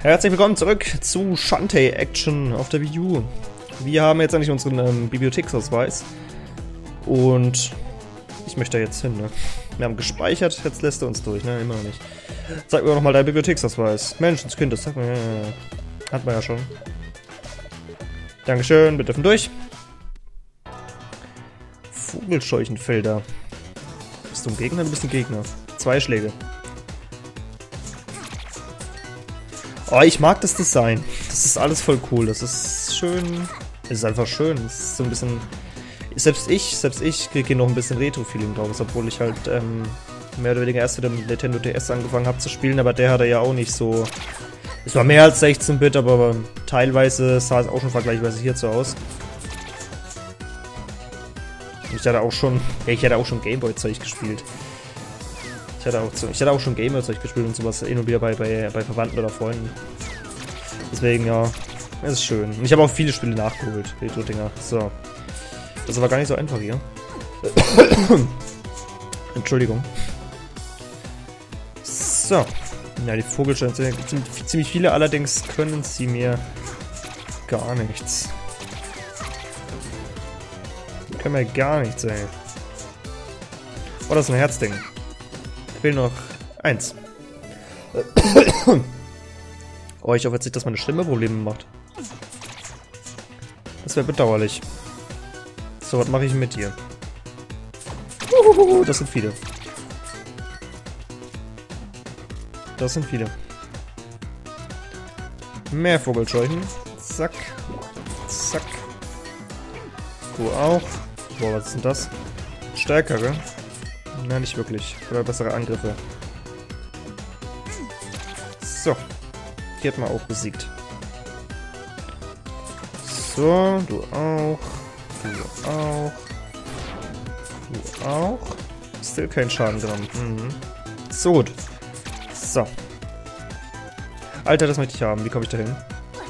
Herzlich willkommen zurück zu Shantae Action auf der Wii U. Wir haben jetzt eigentlich unseren Bibliotheksausweis. Und ich möchte da jetzt hin, ne? Wir haben gespeichert, jetzt lässt er uns durch, ne? Immer noch nicht. Zeig mir doch mal deinen Bibliotheksausweis. Menschenskind, das sagt man ja. Hat man ja schon. Dankeschön, wir dürfen durch. Vogelscheuchenfelder. Bist du ein Gegner? Du bist ein Gegner. 2 Schläge. Oh, ich mag das Design. Das ist alles voll cool. Das ist schön. Es ist einfach schön. Es ist so ein bisschen... Selbst ich kriege hier noch ein bisschen Retro-Feeling draus, obwohl ich halt mehr oder weniger erst mit dem Nintendo DS angefangen habe zu spielen, aber der hatte ja auch nicht so... Es war mehr als 16-Bit, aber teilweise sah es auch schon vergleichsweise hierzu aus. Ich hatte auch schon... Ja, ich hatte auch schon Gameboy-Zeug gespielt. Ich hatte auch schon Gameboy-Zeug gespielt und sowas hin und wieder bei Verwandten oder Freunden. Deswegen, ja, es ist schön. Und ich habe auch viele Spiele nachgeholt, Retro-Dinger. So. Das ist aber gar nicht so einfach hier. Entschuldigung. So. Ja, die Vogelscheine sind ziemlich viele, allerdings können sie mir gar nichts. Die können mir gar nichts, ey. Oh, das ist ein Herzding. Fehlt noch 1. Oh, ich hoffe jetzt nicht, dass meine Stimme Probleme macht. Das wäre bedauerlich. So, was mache ich mit dir? Das sind viele. Das sind viele. Mehr Vogelscheuchen. Zack. Zack. Du auch. Boah, was ist denn das? Stärkere? Nein, nicht wirklich. Oder bessere Angriffe. So. Die hat man auch besiegt. So, du auch. Du auch. Du auch. Still kein Schaden dran. Mhm. So gut. So. Alter, das möchte ich haben. Wie komme ich da hin?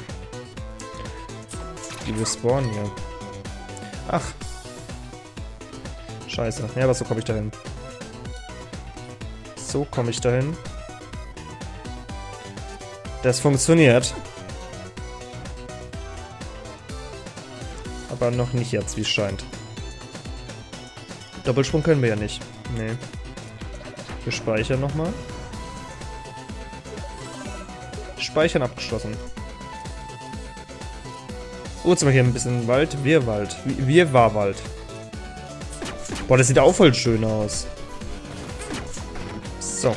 Die respawnen hier. Ach. Scheiße. Ja, aber so komme ich da hin. So komme ich dahin. Das funktioniert. Aber noch nicht jetzt, wie es scheint. Doppelsprung können wir ja nicht. Nee. Wir speichern nochmal. Speichern abgeschlossen. Oh, jetzt haben wir hier ein bisschen Wald. Wirrwald. Wirrwarrwald. Boah, das sieht auch voll schön aus. So.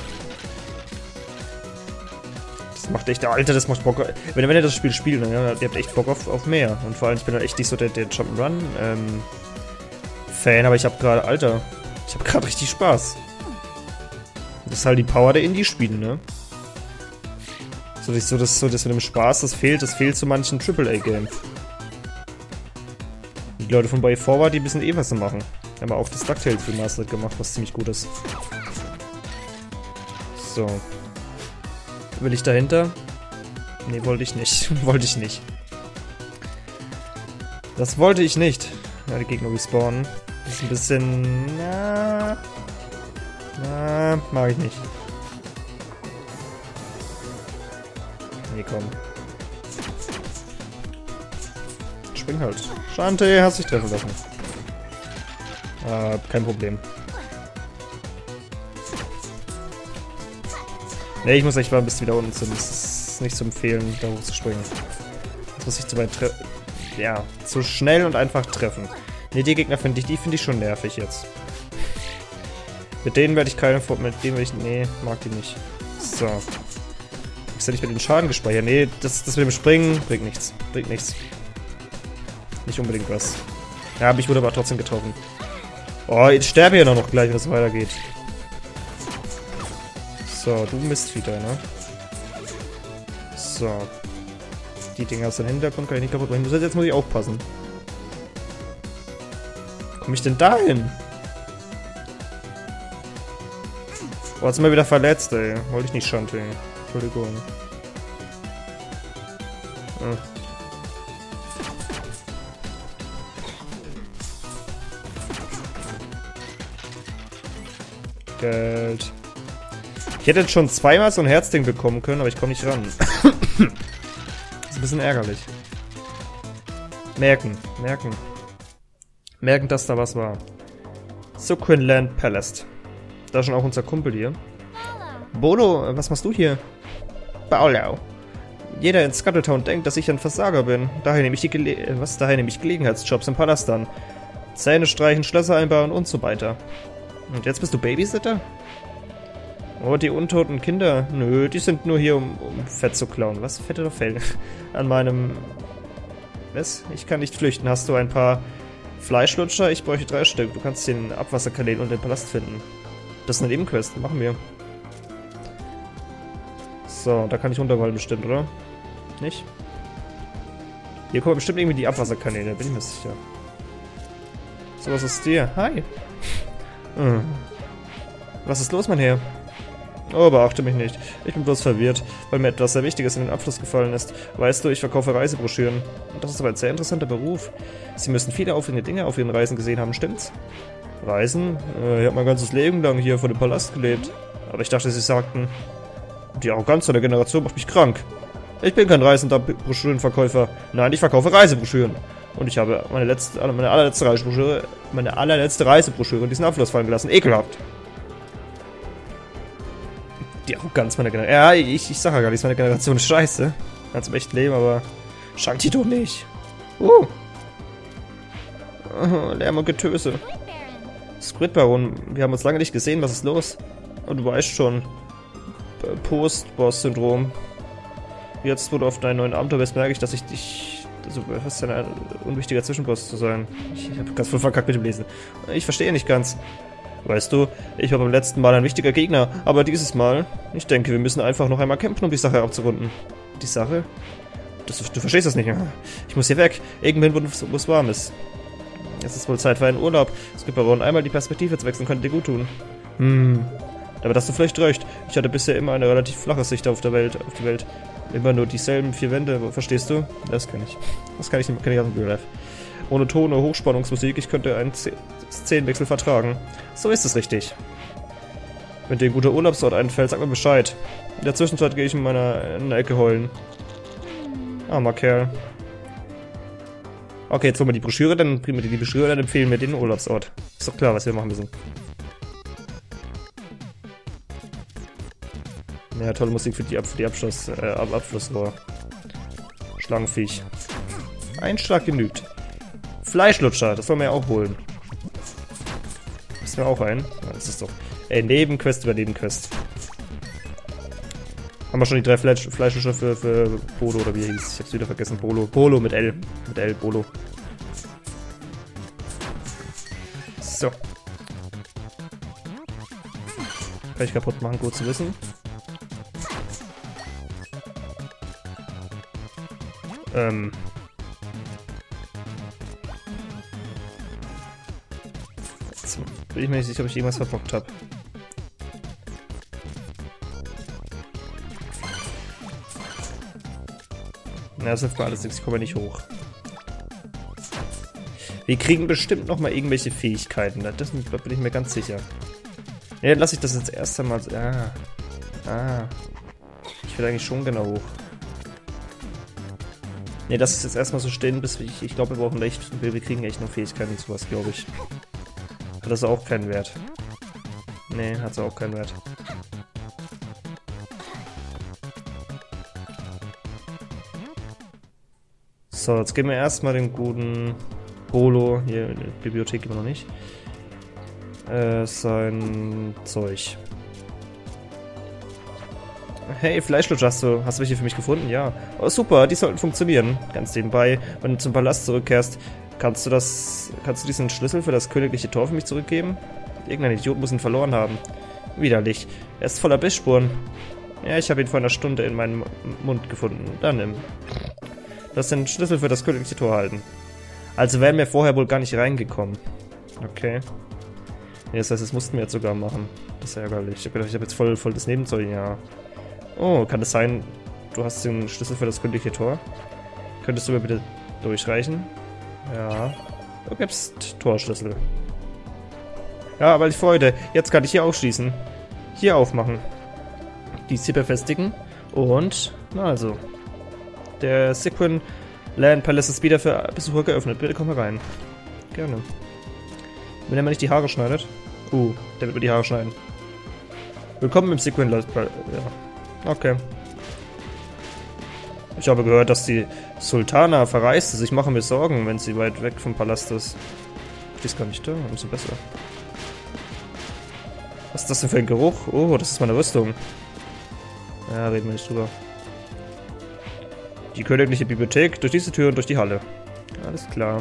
Das macht echt... Alter, das macht Bock... Wenn ihr das Spiel spielt, dann ihr habt echt Bock auf mehr. Und vor allem, ich bin halt echt nicht so der Jump'n'Run Fan, aber ich habe gerade... Alter, ich habe gerade richtig Spaß. Das ist halt die Power der Indie-Spiele, ne? Das mit dem Spaß, das fehlt zu manchen AAA-Games. Die Leute von Way Forward, die ein bisschen was machen. Haben wir auch das DuckTales Remastered gemacht, was ziemlich gut ist. So. Will ich dahinter? Nee, wollte ich nicht. Wollte ich nicht. Das wollte ich nicht. Ja, die Gegner respawnen. Das ist ein bisschen... Na, mag ich nicht. Nee, komm. Spring halt. Shantae, hast dich treffen lassen. Kein Problem. Ne, ich muss echt mal ein bisschen wieder unten sind. Das ist nicht zu empfehlen, da hoch zu springen. Das muss ich zu weit treffen. Ja, zu schnell und einfach treffen. Ne, die Gegner finde ich schon nervig jetzt. Mit denen werde ich keine... Nee, mag die nicht. So. Ist ja nicht mit dem Schaden gespeichert. Nee, das mit dem Springen bringt nichts. Bringt nichts. Nicht unbedingt was. Ja, mich wurde aber trotzdem getroffen. Oh, jetzt sterbe ich ja noch gleich, wenn es weitergeht. So, du Mistvieh, ne? So. Die Dinger aus dem Hintergrund kann ich nicht kaputt machen. Jetzt muss ich aufpassen. Wie komme ich denn da hin? Oh, jetzt sind wir wieder verletzt, ey. Wollte ich nicht, Shantae. Entschuldigung. Geld. Ich hätte jetzt schon zweimal so ein Herzding bekommen können, aber ich komme nicht ran. Das ist ein bisschen ärgerlich. Merken, merken. Merken, dass da was war. So, Quinland Palace. Da ist schon auch unser Kumpel hier. Bolo, was machst du hier? Baulau. Jeder in Scuttletown denkt, dass ich ein Versager bin. Daher nehme ich Gelegenheitsjobs im Palast an. Zähne streichen, Schlösser einbauen und so weiter. Und jetzt bist du Babysitter? Oh, die untoten Kinder. Nö, die sind nur hier, um Fett zu klauen. Was? Fett oder Fell? An meinem... Was? Ich kann nicht flüchten. Hast du ein paar Fleischlutscher? Ich bräuchte 3 Stück. Du kannst den Abwasserkanälen und den Palast finden. Das ist eine Nebenquest. Machen wir. So, da kann ich runterwallen bestimmt, oder? Nicht? Hier kommen bestimmt irgendwie die Abwasserkanäle, bin ich mir sicher. So, was ist dir? Hi. Was ist los, mein Herr? Oh, beachte mich nicht. Ich bin bloß verwirrt, weil mir etwas sehr Wichtiges in den Abfluss gefallen ist. Weißt du, ich verkaufe Reisebroschüren. Und das ist aber ein sehr interessanter Beruf. Sie müssen viele aufregende Dinge auf Ihren Reisen gesehen haben, stimmt's? Reisen? Ich habe mein ganzes Leben lang hier vor dem Palast gelebt. Aber ich dachte, Sie sagten... Die Arroganz der Generation macht mich krank. Ich bin kein reisender Broschürenverkäufer. Nein, ich verkaufe Reisebroschüren. Und ich habe meine allerletzte Reisebroschüre in diesen Abfluss fallen gelassen. Ekelhaft. Die Arroganz meiner Generation. Ja, ich sag ja gar nicht, meine Generation ist scheiße. Ganz im echten Leben, aber Shanti doch nicht. Lärm und Getöse. Squid Baron, wir haben uns lange nicht gesehen. Was ist los? Und du weißt schon. Post-Boss-Syndrom. Jetzt, wo du auf deinen neuen Abenteuer bist, merke ich, dass ich dich... Also, was ist denn ein unwichtiger Zwischenboss zu sein? Ich habe ganz voll verkackt mit dem Lesen. Ich verstehe nicht ganz. Weißt du, ich war beim letzten Mal ein wichtiger Gegner, aber dieses Mal... Ich denke, wir müssen einfach noch einmal kämpfen, um die Sache abzurunden. Die Sache? Du verstehst das nicht. Ich muss hier weg. Irgendwann, wo es warm ist. Es ist wohl Zeit für einen Urlaub. Es gibt aber einmal die Perspektive zu wechseln, könnte dir gut tun. Aber hast du vielleicht recht. Ich hatte bisher immer eine relativ flache Sicht auf die Welt. Immer nur dieselben 4 Wände, verstehst du? Das kann ich. Das kann ich aus dem Real Life. Monotone Hochspannungsmusik, ich könnte einen Szenenwechsel vertragen. So ist es richtig. Wenn dir ein guter Urlaubsort einfällt, sag mir Bescheid. In der Zwischenzeit gehe ich in der Ecke heulen. Armer Kerl. Okay, jetzt holen wir die Broschüre, dann bringen wir die Broschüre, dann empfehlen wir den Urlaubsort. Ist doch klar, was wir machen müssen. Ja, tolle Musik für die Abflussrohr. Schlangenviech. Ein Schlag genügt. Fleischlutscher, das wollen wir ja auch holen. Müssen wir auch ein? Ja, das ist doch... Ey, Nebenquest über Nebenquest. Haben wir schon die 3 Fleischlutscher für Bolo, oder wie er hieß? Ich hab's wieder vergessen. Bolo mit L. Mit L, Bolo. So. Kann ich kaputt machen, gut zu wissen. Jetzt bin ich mir nicht sicher, ob ich irgendwas verbockt habe. Na, das hilft mir alles nichts, ich komme nicht hoch. Wir kriegen bestimmt noch mal irgendwelche Fähigkeiten, da bin ich mir ganz sicher. Ja, dann lasse ich das jetzt erst einmal... Ich will eigentlich schon genau hoch. Ne, das ist jetzt erstmal so stehen, bis ich glaube, wir brauchen echt, wir kriegen echt noch Fähigkeiten und sowas, glaube ich. Hat das auch keinen Wert? Ne, hat es auch keinen Wert. So, jetzt geben wir erstmal den guten Bolo, hier in der Bibliothek immer noch nicht, sein Zeug. Hey, Fleischlutscher, hast du welche für mich gefunden? Ja. Oh, super, die sollten funktionieren. Ganz nebenbei, wenn du zum Palast zurückkehrst, kannst du diesen Schlüssel für das königliche Tor für mich zurückgeben? Irgendein Idiot muss ihn verloren haben. Widerlich. Er ist voller Bissspuren. Ja, ich habe ihn vor einer Stunde in meinem Mund gefunden. Dann nimm. Du hast den Schlüssel für das königliche Tor erhalten. Also wären wir vorher wohl gar nicht reingekommen. Okay. Ja, das heißt, das mussten wir jetzt sogar machen. Das ist ärgerlich. Ich habe gedacht, ich habe jetzt voll das Nebenzeug, ja. Oh, kann es sein, du hast den Schlüssel für das königliche Tor? Könntest du mir bitte durchreichen? Ja. Du gibst Torschlüssel. Ja, weil ich Freude. Jetzt kann ich hier aufschließen. Hier aufmachen. Die hier befestigen. Und, na also. Der Sequin Land Palace ist wieder für Besucher geöffnet. Bitte komm herein. Gerne. Wenn er mir nicht die Haare schneidet. Der wird mir die Haare schneiden. Willkommen im Sequin Land Palace. Ja. Okay. Ich habe gehört, dass die Sultana verreist ist. Ich mache mir Sorgen, wenn sie weit weg vom Palast ist. Die ist gar nicht da, umso besser. Was ist das denn für ein Geruch? Oh, das ist meine Rüstung. Ja, reden wir nicht drüber. Die königliche Bibliothek, durch diese Tür und durch die Halle. Alles klar.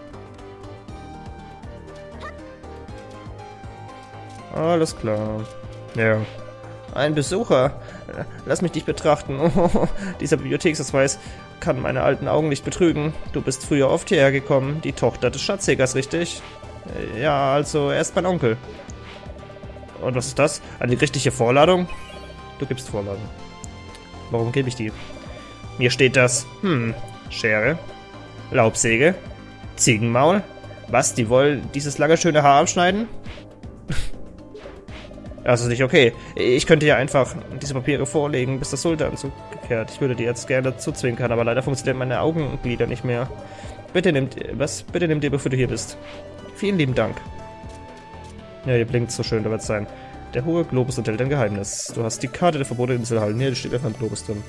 Alles klar. Ja. Ein Besucher. Lass mich dich betrachten. Oh, dieser Bibliotheksausweis kann meine alten Augen nicht betrügen. Du bist früher oft hierher gekommen. Die Tochter des Schatzjägers, richtig? Ja, also er ist mein Onkel. Und was ist das? Eine gerichtliche Vorladung? Du gibst Vorladung. Warum gebe ich die? Mir steht das. Schere. Laubsäge. Ziegenmaul. Was? Die wollen dieses lange schöne Haar abschneiden? Das ist nicht okay. Ich könnte ja einfach diese Papiere vorlegen, bis der Sultan zurückkehrt. Ich würde dir jetzt gerne zuzwinkern, aber leider funktionieren meine Augenglieder nicht mehr. Bitte nimm dir, bevor du hier bist. Vielen lieben Dank. Ja, ihr blinkt so schön, da wird es sein. Der hohe Globus enthält ein Geheimnis. Du hast die Karte der verbotenen Inselhallen. Hier steht einfach ein Globus drin.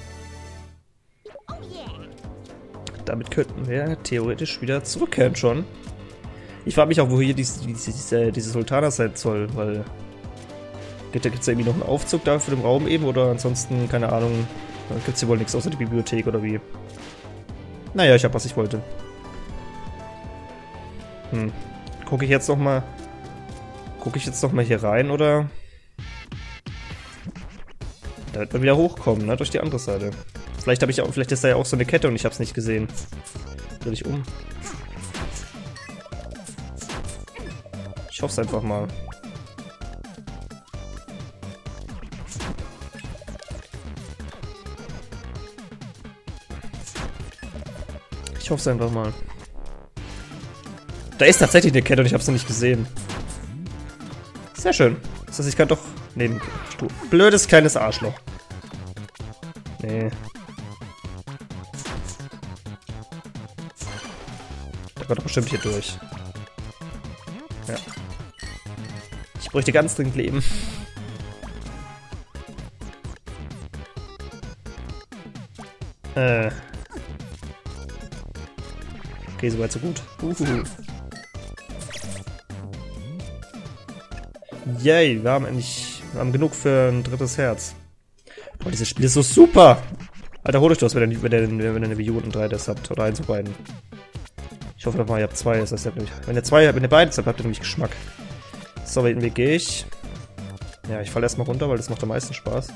Damit könnten wir theoretisch wieder zurückkehren schon. Ich frage mich auch, wo hier diese Sultana sein soll, weil... Gibt es da irgendwie noch einen Aufzug da für den Raum eben oder ansonsten, keine Ahnung, gibt es hier wohl nichts außer die Bibliothek oder wie? Naja, ich habe was ich wollte. Gucke ich jetzt noch mal hier rein oder? Da wird man wieder hochkommen, ne, durch die andere Seite. Vielleicht ist da ja auch so eine Kette und ich habe es nicht gesehen. Dreh dich um. Ich hoffe es einfach mal. Ich hoffe es einfach mal. Da ist tatsächlich eine Kette und ich habe es noch nicht gesehen. Sehr schön. Das heißt, ich kann doch... Nee, du blödes kleines Arschloch. Nee. Der war doch bestimmt hier durch. Ja. Ich bräuchte ganz dringend Leben. Okay, soweit so gut. Yay, wir haben genug für ein drittes Herz. Boah, dieses Spiel ist so super! Alter, holt euch das, wenn ihr eine Wii U und 3DS habt. Oder eins von beiden. Ich hoffe mal, ihr habt zwei. Das heißt, wenn ihr beides habt, habt ihr nämlich Geschmack. So, welchen Weg gehe ich? Ja, ich falle erstmal runter, weil das macht am meisten Spaß.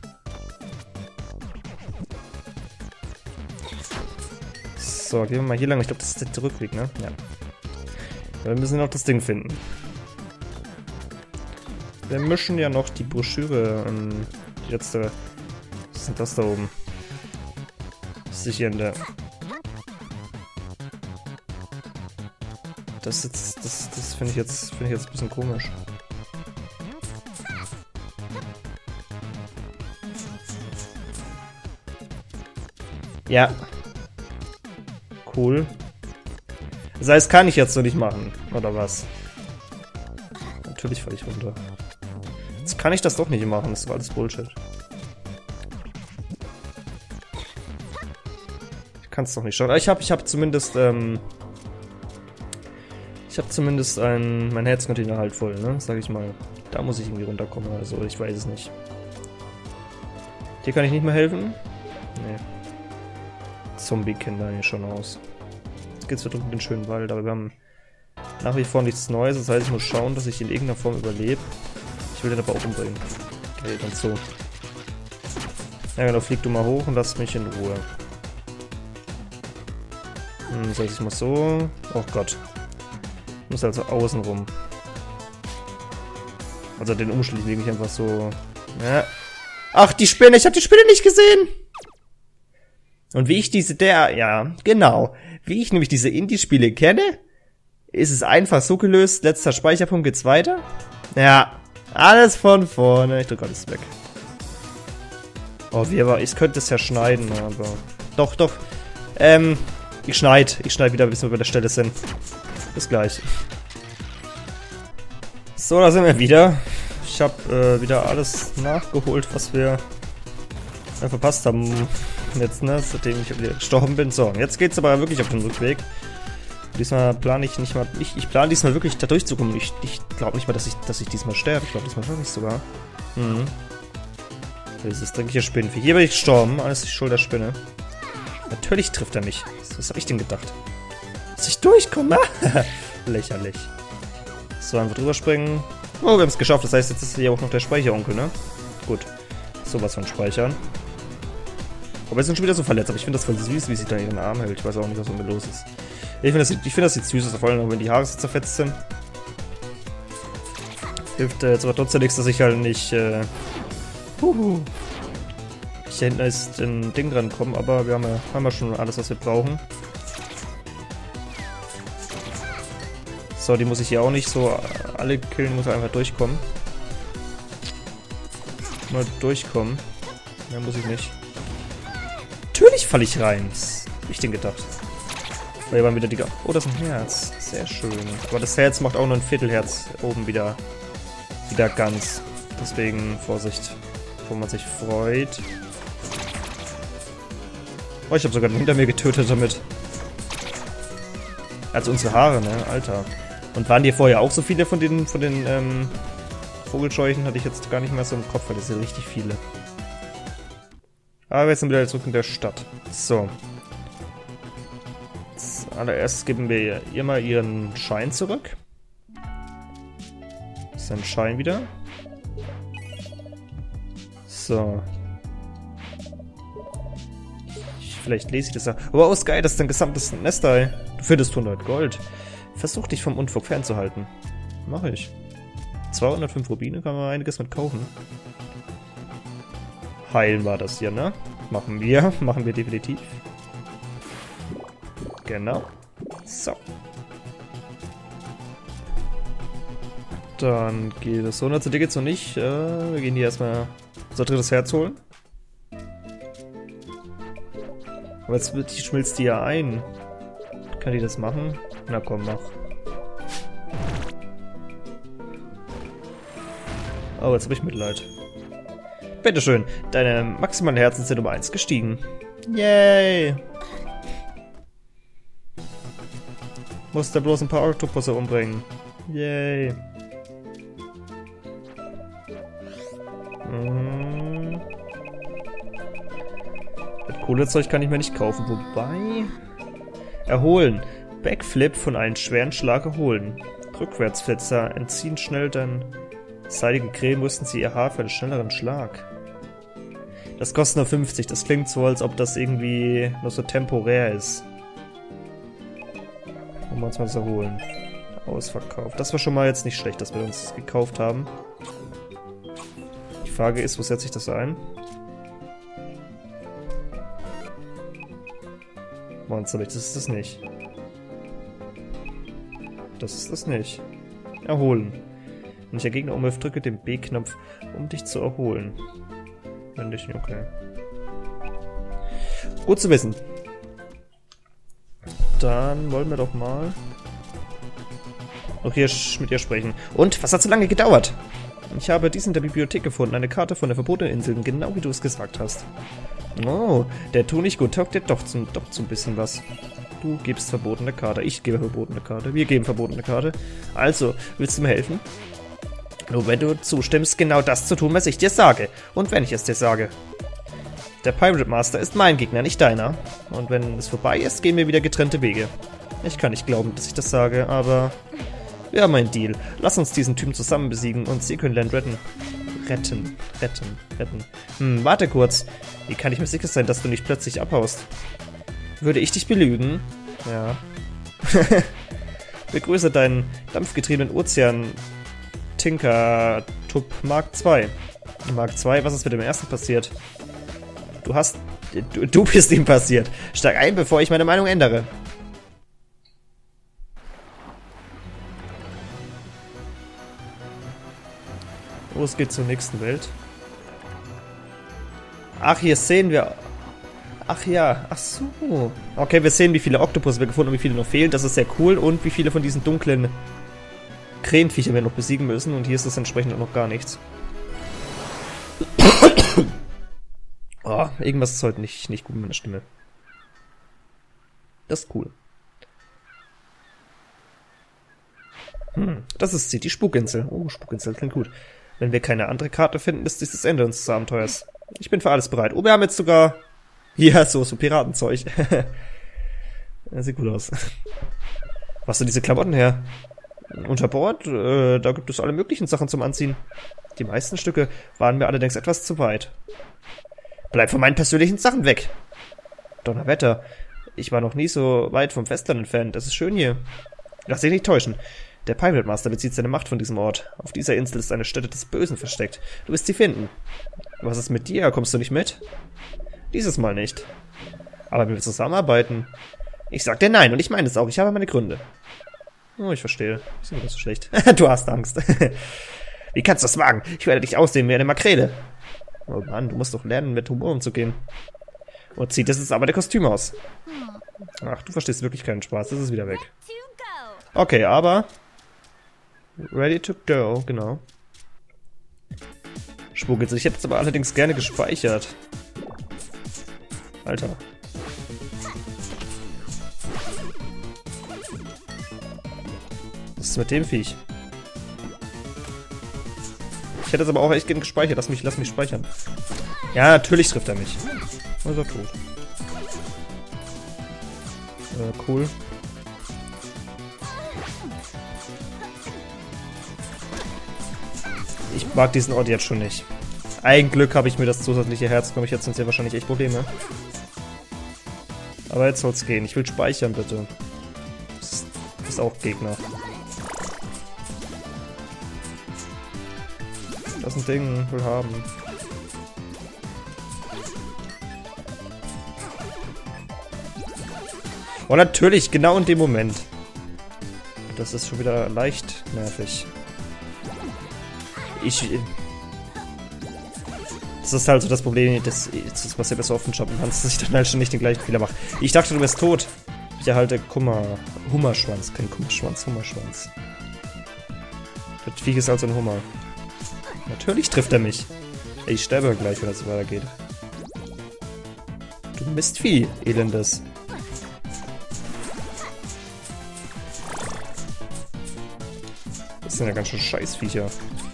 So, gehen wir mal hier lang. Ich glaube, das ist der Rückweg, ne? Ja. Wir müssen noch das Ding finden. Wir mischen ja noch die Broschüre an die letzte... Was ist denn das da oben? Das ist hier in der... Das finde ich jetzt ein bisschen komisch. Ja. Cool. Das heißt, kann ich jetzt so nicht machen, oder was? Natürlich falle ich runter. Jetzt kann ich das doch nicht machen, das war alles Bullshit. Ich kann es doch nicht schauen. Ich hab zumindest, mein Herzcontainer halt voll, ne? Sag ich mal. Da muss ich irgendwie runterkommen, also ich weiß es nicht. Hier kann ich nicht mehr helfen? Nee. Zombie kennen da hier schon aus. Jetzt geht's wieder um den schönen Wald, aber wir haben nach wie vor nichts Neues. Das heißt, ich muss schauen, dass ich in irgendeiner Form überlebe. Ich will den aber auch umbringen. Okay, dann so. Ja genau, flieg du mal hoch und lass mich in Ruhe. Soll ich mal so... Oh Gott. Ich muss also außen rum. Also den Umschlag lege ich einfach so... Ja. Ach, die Spinne! Ich habe die Spinne nicht gesehen! Und wie ich ja, genau. Wie ich nämlich diese Indie-Spiele kenne, ist es einfach so gelöst. Letzter Speicherpunkt, geht's weiter. Ja, alles von vorne. Ich drücke alles weg. Oh, ich könnte es ja schneiden, aber... Doch, doch. Ich schneid wieder, bis wir bei der Stelle sind. Bis gleich. So, da sind wir wieder. Ich habe wieder alles nachgeholt, was wir verpasst haben. Jetzt, ne, seitdem ich wieder gestorben bin. So, jetzt geht's aber wirklich auf den Rückweg. Diesmal plane ich nicht mal. Ich plane diesmal wirklich da durchzukommen. Ich glaube nicht mal, dass ich diesmal sterbe. Ich glaube, diesmal schaffe ich sogar. Mhm. Dieses dreckige Spinnenvieh. Hier bin ich gestorben. Alles die Schuld der Spinne. Natürlich trifft er mich. Was habe ich denn gedacht? Dass ich durchkomme? Lächerlich. So, einfach drüber springen. Oh, wir haben es geschafft. Das heißt, jetzt ist hier auch noch der Speicheronkel, ne? Gut. Sowas von Speichern. Aber wir sind schon wieder so verletzt. Aber ich finde das voll süß, wie sie da ihren Arm hält. Ich weiß auch nicht, was mit los ist. Ich finde, das sieht süß aus, vor allem wenn die Haare so zerfetzt sind. Hilft jetzt aber trotzdem nichts, dass ich halt nicht, hier hinten ist ein Ding dran kommen, aber wir haben ja schon alles, was wir brauchen. So, die muss ich hier auch nicht so alle killen, muss einfach durchkommen. Mal durchkommen. Mehr muss ich nicht. Natürlich falle ich rein. Was hab ich denn gedacht? Oh, hier waren wieder die... Oh, das ist ein Herz. Sehr schön. Aber das Herz macht auch nur ein Viertelherz oben wieder ganz. Deswegen Vorsicht, wo man sich freut. Oh, ich habe sogar den hinter mir getötet damit. Also unsere Haare, ne? Alter. Und waren hier vorher auch so viele von den Vogelscheuchen? Hatte ich jetzt gar nicht mehr so im Kopf, weil das sind richtig viele. Aber jetzt sind wir wieder zurück in der Stadt. So. Als allererstes geben wir ihr mal ihren Schein zurück. Das ist ein Schein wieder. So. Vielleicht lese ich das ja. Aber oh, ist geil, das ist dein gesamtes Nestei. Du findest 100 Gold. Versuch dich vom Unfug fernzuhalten. Mach ich. 205 Rubine, kann man einiges mit kaufen. Heilen war das hier, ne? Machen wir definitiv. Genau. So. Dann geht es so. Zu dir geht's noch nicht. Wir gehen hier erstmal unser drittes Herz holen. Aber jetzt schmilzt die ja ein. Kann die das machen? Na komm, mach. Oh, jetzt habe ich Mitleid. Bitteschön, deine maximalen Herzen sind um 1 gestiegen. Yay! Musste bloß ein paar Oktopusse umbringen. Yay! Das Kohlezeug kann ich mir nicht kaufen, wobei... Erholen. Backflip von einem schweren Schlag erholen. Rückwärtsflitzer. Entziehen schnell dann seidige Creme, mussten sie ihr Haar für einen schnelleren Schlag. Das kostet nur 50. Das klingt so, als ob das irgendwie nur so temporär ist. Wollen wir uns mal so holen. Ausverkauft. Das war schon mal jetzt nicht schlecht, dass wir uns das gekauft haben. Die Frage ist, wo setze ich das ein? Monsterlicht, das ist das nicht. Das ist das nicht. Erholen. Wenn ich der Gegner umwirft, drücke den B-Knopf, um dich zu erholen. Wenn nicht, okay. Gut zu wissen. Dann wollen wir doch mal noch hier mit ihr sprechen. Und, was hat so lange gedauert? Ich habe dies in der Bibliothek gefunden, eine Karte von der verbotenen Insel, genau wie du es gesagt hast. Oh, der Tunichtgut taugt dir doch zum bisschen was. Du gibst verbotene Karte, ich gebe verbotene Karte, wir geben verbotene Karte. Also, willst du mir helfen? Nur wenn du zustimmst, genau das zu tun, was ich dir sage. Und wenn ich es dir sage. Der Pirate Master ist mein Gegner, nicht deiner. Und wenn es vorbei ist, gehen wir wieder getrennte Wege. Ich kann nicht glauben, dass ich das sage, aber... Wir haben einen Deal. Lass uns diesen Typen zusammen besiegen und sie können Land retten. Retten. Warte kurz. Wie kann ich mir sicher sein, dass du nicht plötzlich abhaust? Würde ich dich belügen? Ja. Begrüße deinen dampfgetriebenen Ozean Tinker Tup Mark II. Mark II, was ist mit dem ersten passiert? Du bist ihm passiert. Steig ein, bevor ich meine Meinung ändere. Los geht's zur nächsten Welt. Ach, hier sehen wir... Ach ja, ach so. Okay, wir sehen, wie viele Oktopus wir gefunden haben, wie viele noch fehlen. Das ist sehr cool. Und wie viele von diesen dunklen Krähenviecher wir noch besiegen müssen. Und hier ist das entsprechend auch noch gar nichts. Oh, irgendwas ist heute nicht gut mit meiner Stimme. Das ist cool. Das ist sie, die Spukinsel. Oh, Spukinsel klingt gut. Wenn wir keine andere Karte finden, ist dies das Ende unseres Abenteuers. Ich bin für alles bereit. Oh, wir haben jetzt sogar... Ja, so Piratenzeug. Ja, sieht gut aus. Was hast du diese Klamotten her? Unter Bord? Da gibt es alle möglichen Sachen zum Anziehen. Die meisten Stücke waren mir allerdings etwas zu weit. Bleib von meinen persönlichen Sachen weg! Donnerwetter. Ich war noch nie so weit vom Festland entfernt. Das ist schön hier. Lass dich nicht täuschen. Der Pirate Master bezieht seine Macht von diesem Ort. Auf dieser Insel ist eine Stätte des Bösen versteckt. Du wirst sie finden. Was ist mit dir? Kommst du nicht mit? Dieses Mal nicht. Aber wir zusammenarbeiten. Ich sag dir nein und ich meine es auch. Ich habe meine Gründe. Oh, ich verstehe. Ist nicht so schlecht. Du hast Angst. Wie kannst du das wagen? Ich werde dich aussehen wie eine Makrele. Oh Mann, du musst doch lernen, mit Humor umzugehen. Und zieht das aber der Kostüm aus. Ach, du verstehst wirklich keinen Spaß. Das ist wieder weg. Okay, aber... Ready to go, genau. Spukinsel. Ich hätte es aber allerdings gerne gespeichert. Alter. Was ist mit dem Viech? Ich hätte es aber auch echt gerne gespeichert. Lass mich speichern. Ja, natürlich trifft er mich. Ist er tot. Cool. Ich mag diesen Ort jetzt schon nicht. Ein Glück habe ich mir das zusätzliche Herz genommen. Ich hätte sonst ja wahrscheinlich echt Probleme. Aber jetzt soll's gehen. Ich will speichern, bitte. Das ist auch Gegner. Das ist ein Ding. Will haben. Und natürlich, genau in dem Moment. Das ist schon wieder leicht nervig. Das ist halt so das Problem, das was ihr besser offen shoppen kannst, dass ich dann halt schon nicht den gleichen Fehler mache. Ich dachte, du wärst tot. Ich erhalte Hummerschwanz, kein Kummerschwanz, Hummerschwanz. Das Viech ist also ein Hummer. Natürlich trifft er mich. Ich sterbe gleich, wenn das so weitergeht. Du Mistvieh, elendes. Das sind ja ganz schön Scheißviecher.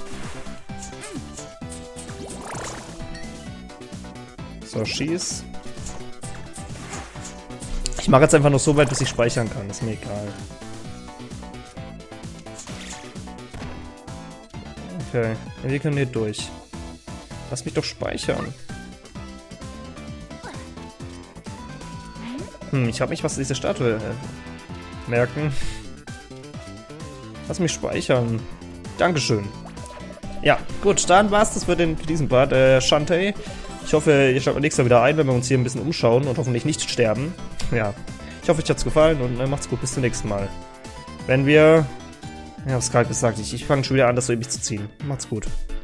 So, schieß. Ich mache jetzt einfach noch so weit, bis ich speichern kann. Ist mir egal. Okay, wir können hier durch. Lass mich doch speichern. Ich habe mich was diese Statue merken. Lass mich speichern. Dankeschön. Ja, gut, dann war's das für diesen Part. Shantae. Ich hoffe, ihr schaut beim nächsten Mal wieder ein, wenn wir uns hier ein bisschen umschauen und hoffentlich nicht sterben. Ja, ich hoffe, euch hat's gefallen und macht's gut, bis zum nächsten Mal. Wenn wir... Ich hab's gerade gesagt, ich fange schon wieder an, das so ewig zu ziehen. Macht's gut.